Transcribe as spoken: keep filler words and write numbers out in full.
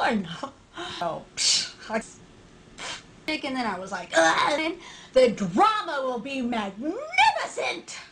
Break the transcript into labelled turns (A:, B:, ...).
A: doing? Oh, psh, I, and then I was like, ugh, the drama will be magnificent.